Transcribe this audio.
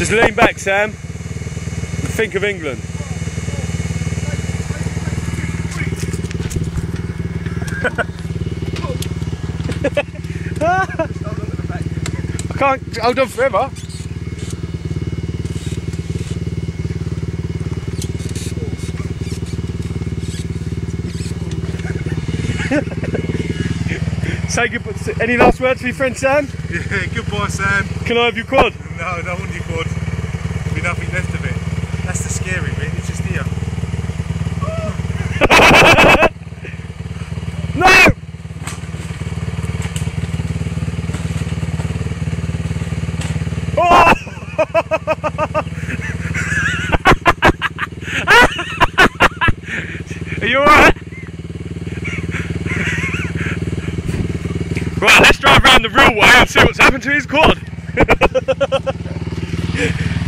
Just lean back, Sam. Think of England. I can't hold on forever. Say goodbye. Any last words for your friend Sam? Yeah, goodbye Sam. Can I have your quad? No, I don't want your quad. There'll be nothing left of it. That's the scary bit, it's just here. No! Oh! Are you alright? Right, let's drive around the real way and see what's happened to his quad.